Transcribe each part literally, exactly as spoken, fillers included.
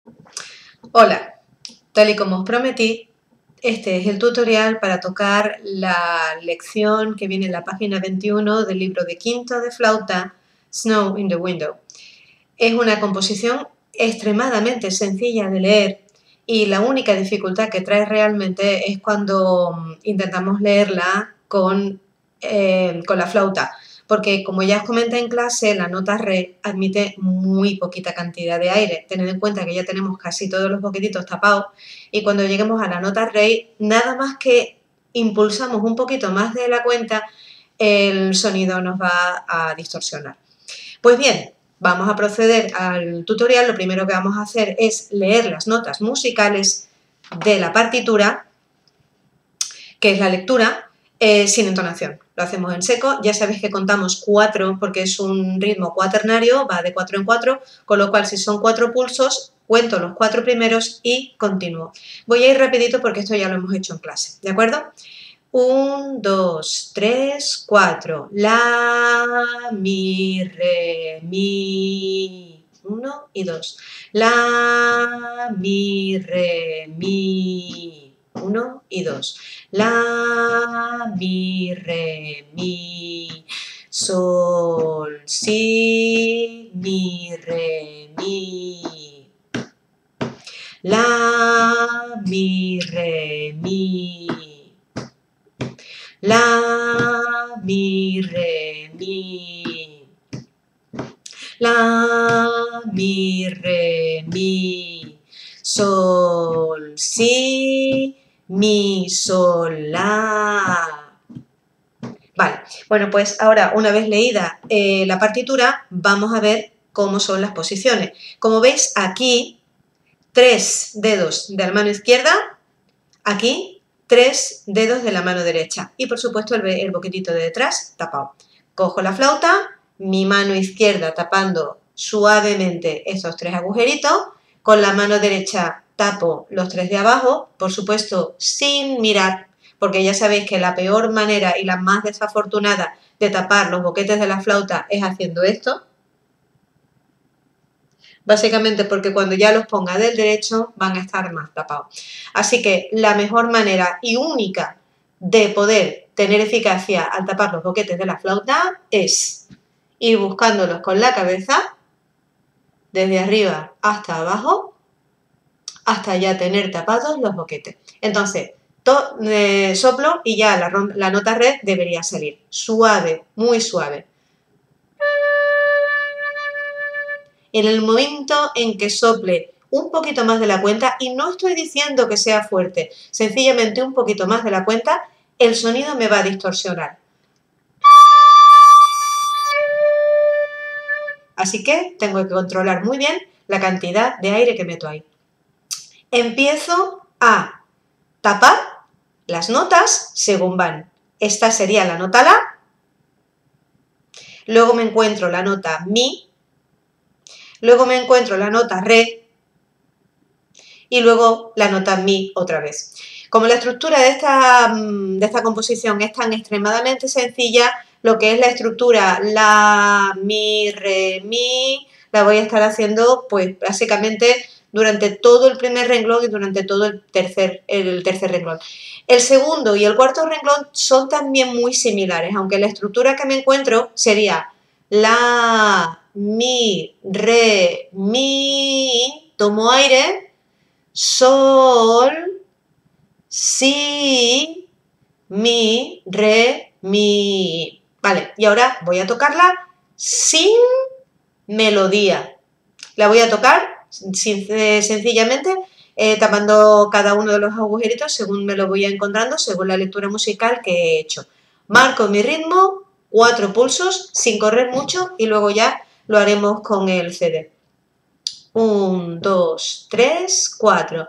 Hola, tal y como os prometí, este es el tutorial para tocar la lección que viene en la página veintiuno del libro de quinto de flauta, Snow in the Window. Es una composición extremadamente sencilla de leer y la única dificultad que trae realmente es cuando intentamos leerla con, eh, con la flauta, porque como ya os comenté en clase, la nota re admite muy poquita cantidad de aire. Tened en cuenta que ya tenemos casi todos los boquetitos tapados y cuando lleguemos a la nota re, nada más que impulsamos un poquito más de la cuenta, el sonido nos va a distorsionar. Pues bien, vamos a proceder al tutorial. Lo primero que vamos a hacer es leer las notas musicales de la partitura, que es la lectura, eh, sin entonación. Lo hacemos en seco. Ya sabéis que contamos cuatro porque es un ritmo cuaternario, va de cuatro en cuatro, con lo cual si son cuatro pulsos, cuento los cuatro primeros y continúo. Voy a ir rapidito porque esto ya lo hemos hecho en clase, ¿de acuerdo? Un, dos, tres, cuatro. La, mi, re, mi. Uno y dos. La, mi, re, mi. Uno y dos. La, mi, re, mi. Sol, si, mi, re, mi. La, mi, re, mi. La, mi, re, mi. La, mi, re, mi. Sol, si, mi, sol, la. Vale, bueno, pues ahora una vez leída eh, la partitura, vamos a ver cómo son las posiciones. Como veis aquí, tres dedos de la mano izquierda, aquí tres dedos de la mano derecha y por supuesto el, el boquetito de detrás tapado. Cojo la flauta, mi mano izquierda tapando suavemente esos tres agujeritos, con la mano derecha tapo los tres de abajo, por supuesto sin mirar, porque ya sabéis que la peor manera y la más desafortunada de tapar los boquetes de la flauta es haciendo esto. Básicamente porque cuando ya los ponga del derecho van a estar más tapados. Así que la mejor manera y única de poder tener eficacia al tapar los boquetes de la flauta es ir buscándolos con la cabeza desde arriba hasta abajo hasta ya tener tapados los boquetes. Entonces, to, eh, soplo y ya la, la nota re debería salir. Suave, muy suave. En el momento en que sople un poquito más de la cuenta, y no estoy diciendo que sea fuerte, sencillamente un poquito más de la cuenta, el sonido me va a distorsionar. Así que tengo que controlar muy bien la cantidad de aire que meto ahí. Empiezo a tapar las notas según van. Esta sería la nota la, luego me encuentro la nota mi, luego me encuentro la nota re y luego la nota mi otra vez. Como la estructura de esta, de esta composición es tan extremadamente sencilla, lo que es la estructura la, mi, re, mi, la voy a estar haciendo pues básicamente durante todo el primer renglón y durante todo el tercer, el tercer renglón. El segundo y el cuarto renglón son también muy similares, aunque la estructura que me encuentro sería la, mi, re, mi, tomo aire, sol, si, mi, re, mi. Vale, y ahora voy a tocarla sin melodía. La voy a tocar sin, eh, sencillamente eh, tapando cada uno de los agujeritos según me lo voy encontrando, según la lectura musical que he hecho. Marco mi ritmo, cuatro pulsos, sin correr mucho y luego ya lo haremos con el C D. Un, dos, tres, cuatro.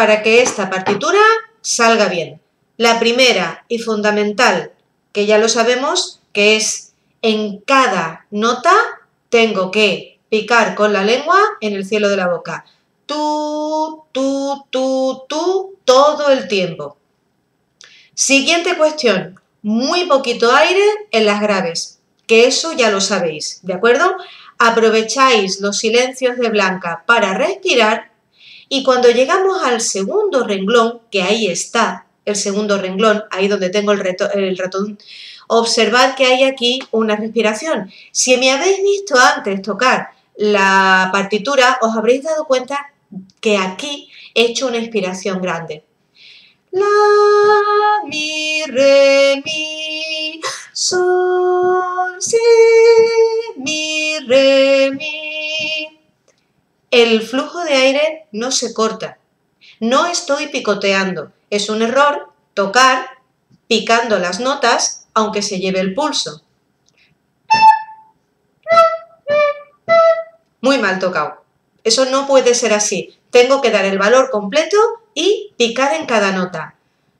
para que esta partitura salga bien. La primera y fundamental, que ya lo sabemos, que es en cada nota tengo que picar con la lengua en el cielo de la boca. Tú, tú, tú, tú, todo el tiempo. Siguiente cuestión, muy poquito aire en las graves, que eso ya lo sabéis, ¿de acuerdo? Aprovecháis los silencios de Blanca para respirar y cuando llegamos al segundo renglón, que ahí está, el segundo renglón, ahí donde tengo el, reto, el ratón, observad que hay aquí una respiración. Si me habéis visto antes tocar la partitura, os habréis dado cuenta que aquí he hecho una inspiración grande. La, mi, re, mi, sol, si, mi, re, mi. El flujo de aire no se corta. No estoy picoteando. Es un error tocar picando las notas aunque se lleve el pulso. Muy mal tocado. Eso no puede ser así. Tengo que dar el valor completo y picar en cada nota.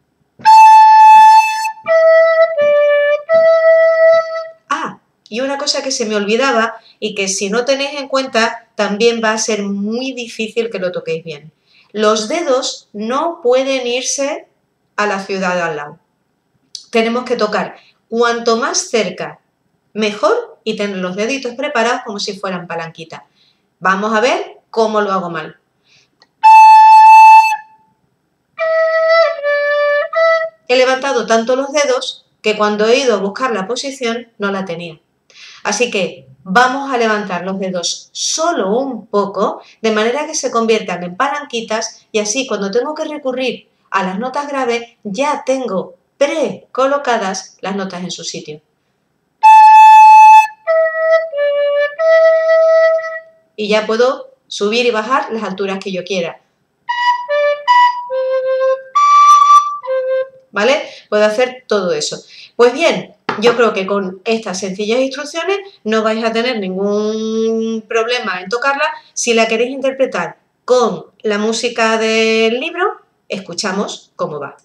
Ah, y una cosa que se me olvidaba y que si no tenéis en cuenta también va a ser muy difícil que lo toquéis bien. Los dedos no pueden irse a la ciudad de al lado. Tenemos que tocar cuanto más cerca, mejor y tener los deditos preparados como si fueran palanquitas. Vamos a ver cómo lo hago mal. He levantado tanto los dedos que cuando he ido a buscar la posición no la tenía. Así que vamos a levantar los dedos solo un poco, de manera que se conviertan en palanquitas y así cuando tengo que recurrir a las notas graves ya tengo pre-colocadas las notas en su sitio. Y ya puedo subir y bajar las alturas que yo quiera. ¿Vale? Puedo hacer todo eso. Pues bien, yo creo que con estas sencillas instrucciones no vais a tener ningún problema en tocarla. Si la queréis interpretar con la música del libro, escuchamos cómo va.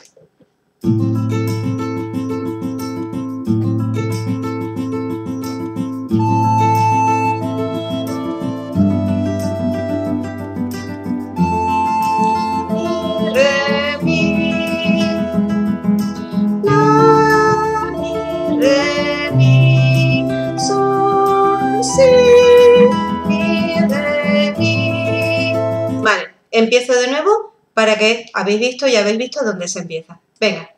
Vale, empiezo de nuevo para que habéis visto y habéis visto dónde se empieza. Venga.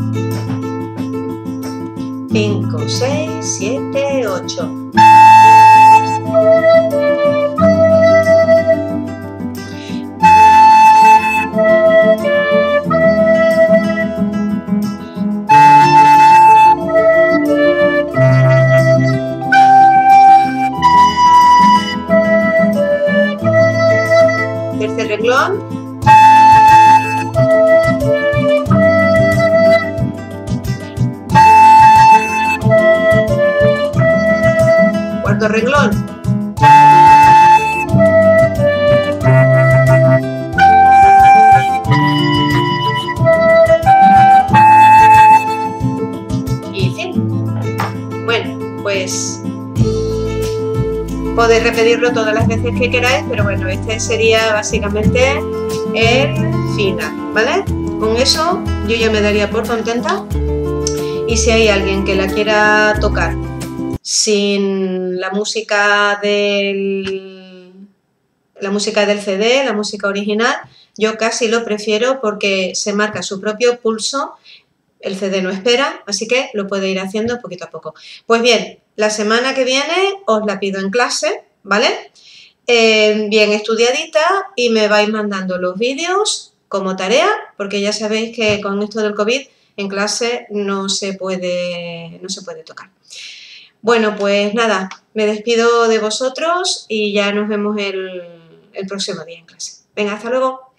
cinco, seis, siete, ocho. Tercer renglón. Cuarto renglón. Y fin. Bueno, pues podéis repetirlo todas las veces que queráis, pero bueno, este sería básicamente el final, ¿vale? Con eso yo ya me daría por contenta y si hay alguien que la quiera tocar sin la música del, la música del C D, la música original, yo casi lo prefiero porque se marca su propio pulso. El C D no espera, así que lo puede ir haciendo poquito a poco. Pues bien, la semana que viene os la pido en clase, ¿vale? Eh, bien estudiadita y me vais mandando los vídeos como tarea, porque ya sabéis que con esto del COVID en clase no se puede, no se puede tocar. Bueno, pues nada, me despido de vosotros y ya nos vemos el, el próximo día en clase. Venga, hasta luego.